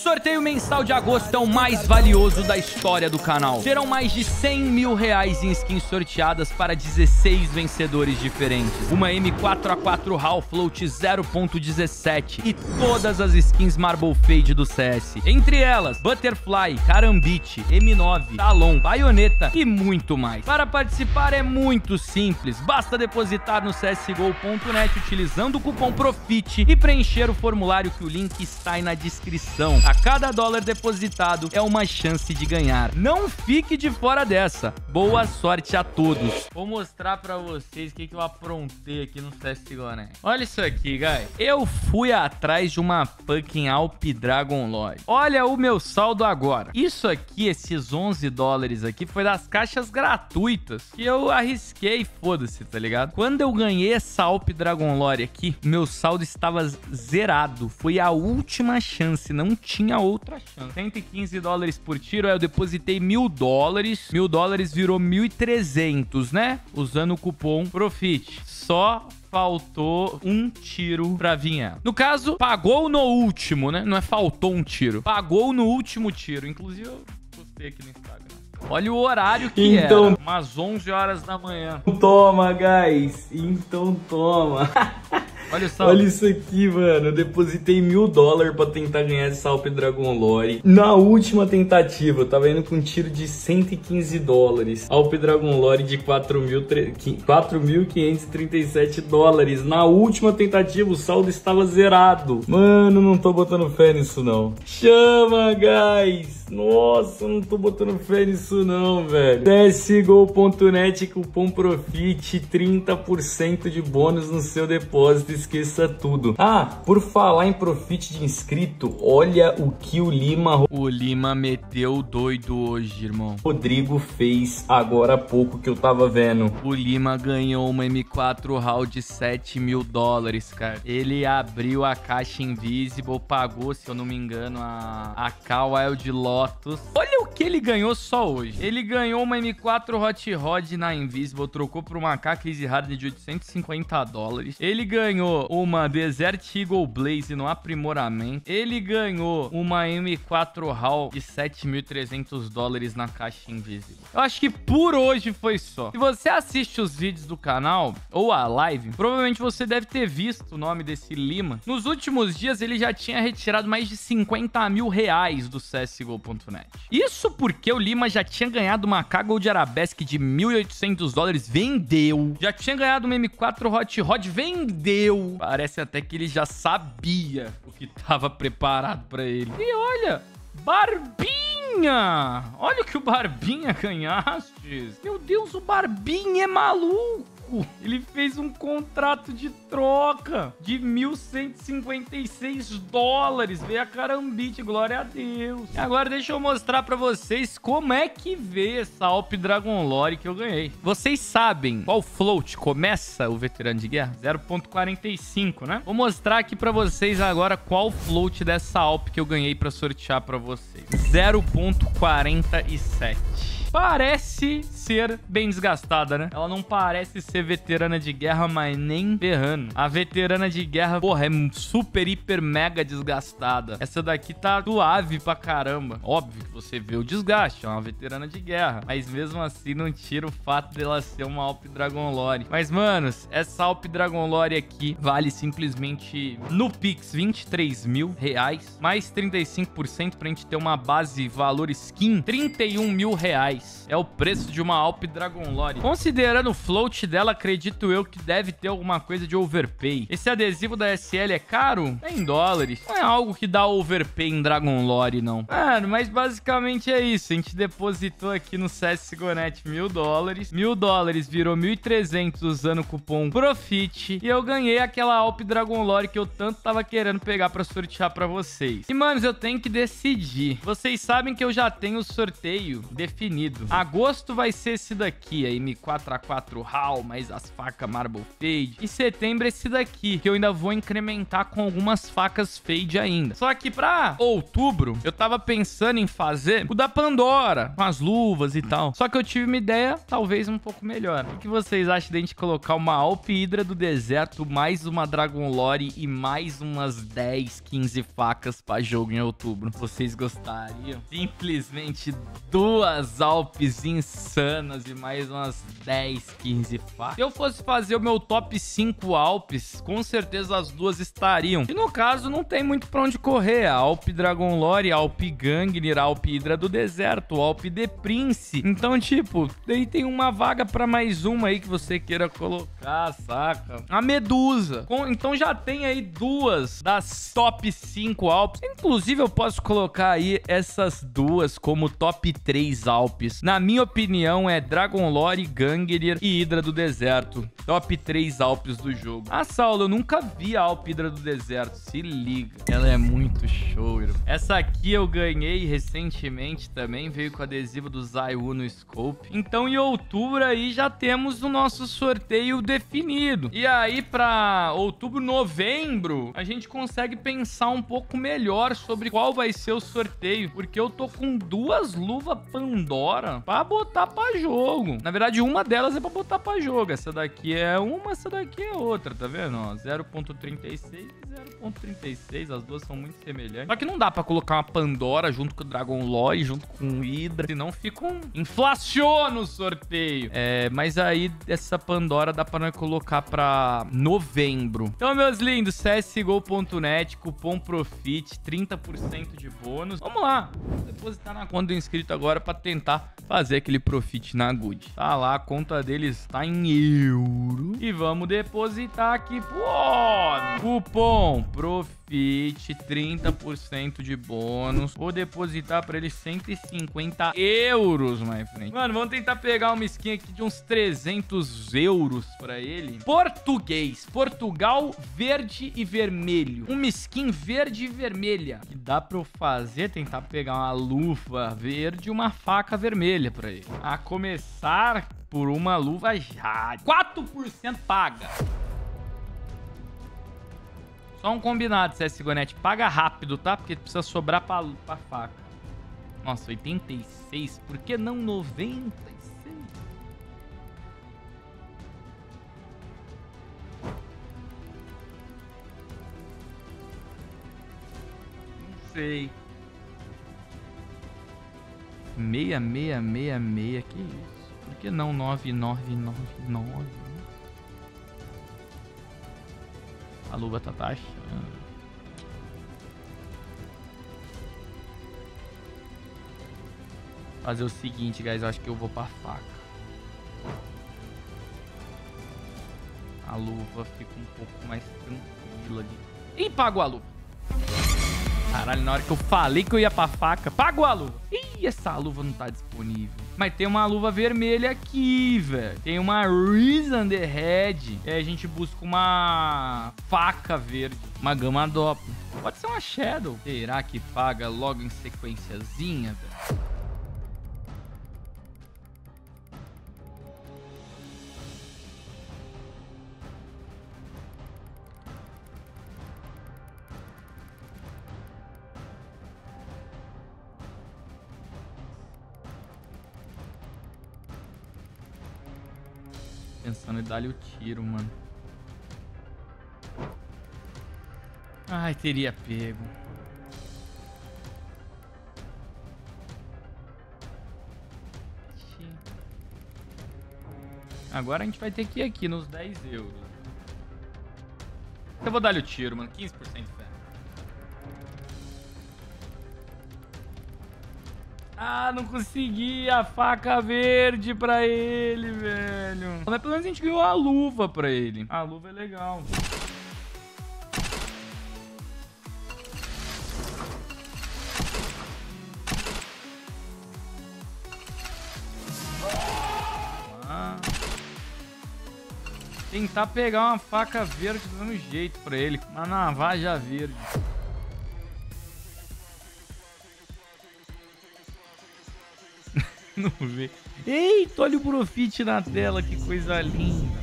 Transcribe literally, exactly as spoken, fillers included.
sorteio mensal de agosto é o mais valioso da história do canal. Serão mais de cem mil reais em skins sorteadas para dezesseis vencedores diferentes. Uma M quatro A quatro HAL Float zero ponto dezessete e todas as skins Marble Fade do C S. Entre elas, Butterfly, Karambit, M nove, Talon, Baioneta e muito mais. Para participar é muito simples. Basta depositar no C S G O ponto net utilizando o cupom PROFIT e preencher o formulário que o link está aí na descrição. A cada dólar depositado é uma chance de ganhar. Não fique de fora dessa. Boa sorte a todos. Vou mostrar pra vocês o que, que eu aprontei aqui no C S G O, né? Olha isso aqui, guys. Eu fui atrás de uma fucking Alp Dragon Lore. Olha o meu saldo agora. Isso aqui, esses onze dólares aqui, foi das caixas gratuitas que eu arrisquei, foda-se, tá ligado? Quando eu ganhei essa Alp Dragon Lore aqui, meu saldo estava zerado. Foi a última chance, não tinha outra chance. cento e quinze dólares por tiro, aí eu depositei mil dólares. Mil dólares virou mil e trezentos, né? Usando o cupom PROFIT. Só faltou um tiro pra vir. No caso, pagou no último, né? Não é faltou um tiro. Pagou no último tiro. Inclusive, eu postei aqui no Instagram. Olha o horário que então... era. Umas onze horas da manhã. Toma, guys. Então toma. Olha só. Olha isso aqui, mano. Eu depositei mil dólares pra tentar ganhar essa Alp Dragon Lore. Na última tentativa, eu tava indo com um tiro de cento e quinze dólares. Alp Dragon Lore de quatro mil quinhentos e trinta e sete dólares. Na última tentativa, o saldo estava zerado. Mano, não tô botando fé nisso, não. Chama, guys. Nossa, não tô botando fé nisso, não, velho. C S G O ponto net, cupom PROFIT, trinta por cento de bônus no seu depósito. Esqueça tudo. Ah, por falar em profit de inscrito, olha o que o Lima... O Lima meteu doido hoje, irmão. Rodrigo fez agora há pouco que eu tava vendo. O Lima ganhou uma M quatro HAL de sete mil dólares, cara. Ele abriu a caixa Invisible, pagou, se eu não me engano, a, a K Wild Lotus. Olha o que ele ganhou só hoje. Ele ganhou uma M quatro Hot Rod na Invisible, trocou por uma K Case Hardened de oitocentos e cinquenta dólares. Ele ganhou uma Desert Eagle Blaze no aprimoramento. Ele ganhou uma M quatro HAL de sete mil e trezentos dólares na caixa Invisible. Eu acho que por hoje foi só. Se você assiste os vídeos do canal ou a live, provavelmente você deve ter visto o nome desse Lima. Nos últimos dias ele já tinha retirado mais de cinquenta mil reais do C S G O ponto net. Isso porque o Lima já tinha ganhado uma K Gold Arabesque de mil e oitocentos dólares, vendeu. Já tinha ganhado uma M quatro Hot Rod, vendeu. Parece até que ele já sabia o que estava preparado para ele. E olha, Barbinha! Olha o que o Barbinha ganhaste. Meu Deus, o Barbinha é maluco. Ele fez um contrato de troca de mil cento e cinquenta e seis dólares. Veio a Karambit, glória a Deus. E agora deixa eu mostrar pra vocês como é que veio essa Alp Dragon Lore que eu ganhei. Vocês sabem qual float começa o veterano de guerra? zero ponto quarenta e cinco, né? Vou mostrar aqui pra vocês agora qual float dessa Alp que eu ganhei pra sortear pra vocês. zero ponto quarenta e sete. Parece ser bem desgastada, né? Ela não parece ser veterana de guerra, mas nem ferrando. A veterana de guerra, porra, é super, hiper, mega desgastada. Essa daqui tá suave pra caramba. Óbvio que você vê o desgaste, é uma veterana de guerra. Mas mesmo assim não tira o fato dela ser uma Alp Dragon Lore. Mas, manos, essa Alp Dragon Lore aqui vale simplesmente no Pix vinte e três mil reais. Mais trinta e cinco por cento pra gente ter uma base valor skin, trinta e um mil reais. É o preço de uma Alp Dragon Lore. Considerando o float dela, acredito eu que deve ter alguma coisa de overpay. Esse adesivo da S L é caro? É em dólares. Não é algo que dá overpay em Dragon Lore, não. Mano, mas basicamente é isso. A gente depositou aqui no C S G O ponto net mil dólares. Mil dólares virou mil e trezentos usando o cupom PROFIT. E eu ganhei aquela Alp Dragon Lore que eu tanto tava querendo pegar pra sortear pra vocês. E, manos, eu tenho que decidir. Vocês sabem que eu já tenho o sorteio definido. definido. Agosto vai ser esse daqui, a M quatro A quatro H A L, mais as facas Marble Fade. E setembro esse daqui, que eu ainda vou incrementar com algumas facas Fade ainda. Só que pra outubro, eu tava pensando em fazer o da Pandora, com as luvas e tal. Só que eu tive uma ideia, talvez um pouco melhor. O que vocês acham de a gente colocar uma Alp Hydra do deserto, mais uma Dragon Lore e mais umas dez, quinze facas pra jogo em outubro? Vocês gostariam? Simplesmente duas Alpes insanas e mais umas dez, quinze facas. Se eu fosse fazer o meu top cinco Alpes, com certeza as duas estariam. E no caso, não tem muito pra onde correr. A Alp Dragon Lore, a Alp Gangnir, a Alp Hydra do deserto, a Alp The Prince. Então, tipo, daí tem uma vaga pra mais uma aí que você queira colocar, saca? A Medusa. Com, então já tem aí duas das top cinco Alpes. Inclusive, eu posso colocar aí essas duas como top três Alpes. Na minha opinião, é Dragon Lore, Gangnir e Hydra do deserto. Top três Alpes do jogo. Ah, Saulo, eu nunca vi a Alp Hydra do deserto. Se liga. Ela é muito show, irmão. Essa aqui eu ganhei recentemente também. Veio com adesivo do Zaiwu no Scope. Então, em outubro aí já temos o nosso sorteio definido. E aí, pra outubro, novembro, a gente consegue pensar um pouco melhor sobre qual vai ser o sorteio. Porque eu tô com duas luvas Pandora pra botar pra jogo. Na verdade, uma delas é pra botar pra jogo. Essa daqui é uma, essa daqui é outra, tá vendo? zero ponto trinta e seis e zero ponto trinta e seis, as duas são muito semelhantes. Só que não dá pra colocar uma Pandora junto com o Dragon Lore, junto com o Hydra, senão fica um... inflaciona o sorteio. É, mas aí essa Pandora dá pra nós colocar pra novembro. Então, meus lindos, C S G O ponto net, cupom PROFIT, trinta por cento de bônus. Vamos lá, vou depositar na conta do inscrito agora pra tentar fazer aquele profit na Good. Tá lá, a conta deles tá em euro. E vamos depositar aqui pro homem. Cupom PROFIT, trinta por cento de bônus. Vou depositar pra eles cento e cinquenta euros, my friend. Mano, vamos tentar pegar uma skin aqui de uns trezentos euros pra ele. Português. Portugal, verde e vermelho. Uma skin verde e vermelha. Que dá pra eu fazer, tentar pegar uma luva verde e uma faca vermelha pra ele. A começar por uma luva já. quatro por cento paga. Só um combinado, C S G O ponto net. Paga rápido, tá? Porque precisa sobrar pra, pra faca. Nossa, oitenta e seis. Por que não noventa e seis? Não sei. seis seis seis seis. Que isso? Por que não nove nove nove nove? A luva tá taxando. Fazer o seguinte, guys. Eu acho que eu vou pra faca. A luva fica um pouco mais tranquila ali. Ih, pagou a luva. Caralho, na hora que eu falei que eu ia pra faca, pagou a luva. Ih, essa luva não tá disponível. Mas tem uma luva vermelha aqui, velho. Tem uma Reason the Head. E aí a gente busca uma faca verde. Uma gama dupla. Pode ser uma Shadow. Será que paga logo em sequenciazinha, velho? Pensando em dar-lhe o tiro, mano. Ai, teria pego. Agora a gente vai ter que ir aqui nos dez euros. Eu vou dar-lhe o tiro, mano. quinze por cento de fé. Ah, não consegui a faca verde pra ele, velho. Mas pelo menos a gente ganhou a luva pra ele. A luva é legal. Ah. Tentar pegar uma faca verde do mesmo jeito pra ele. Uma navaja verde. Não vê. Eita, olha o Profit na tela, que coisa linda.